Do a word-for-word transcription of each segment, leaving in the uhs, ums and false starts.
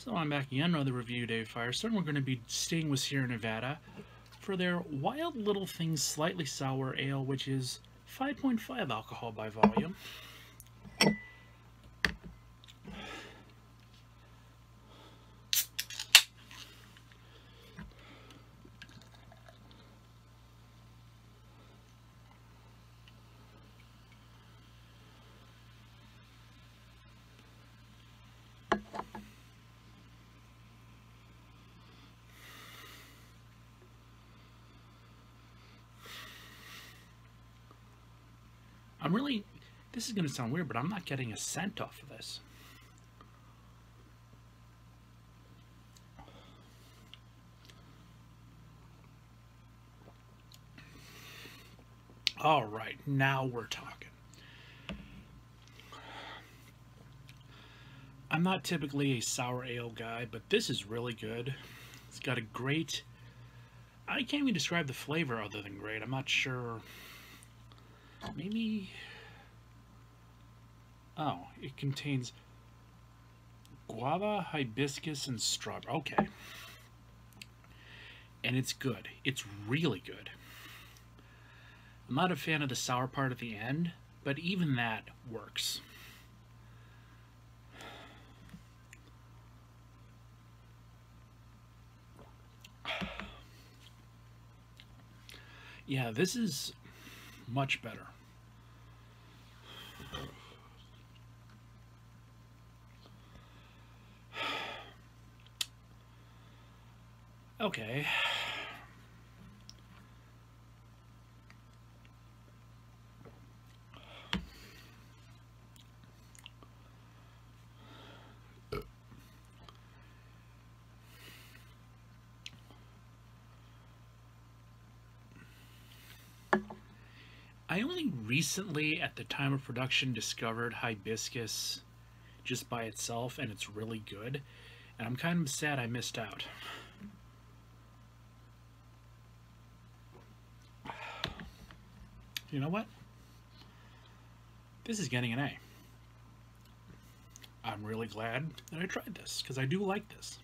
So I'm back again, another review, Dave Firestone. We're going to be staying with Sierra Nevada for their Wild Little Things Slightly Sour Ale, which is five point five alcohol by volume. I'm really, this is going to sound weird, but I'm not getting a scent off of this. All right, now we're talking. I'm not typically a sour ale guy, but this is really good. It's got a great, I can't even describe the flavor other than great. I'm not sure. Maybe, oh, it contains guava, hibiscus, and strawberry. Okay. And it's good. It's really good. I'm not a fan of the sour part at the end, but even that works. Yeah, this is much better. Okay. I only recently, at the time of production, discovered hibiscus just by itself, and it's really good. And I'm kind of sad I missed out. You know what? This is getting an A. I'm really glad that I tried this, because I do like this.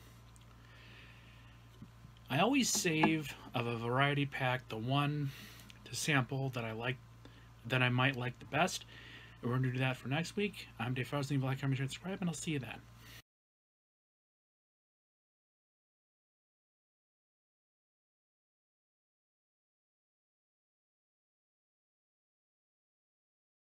I always save of a variety pack the one to sample that I like, that I might like the best. We're going to do that for next week. I'm Dave Firestone. Leave a like, comment, share, subscribe, and I'll see you then.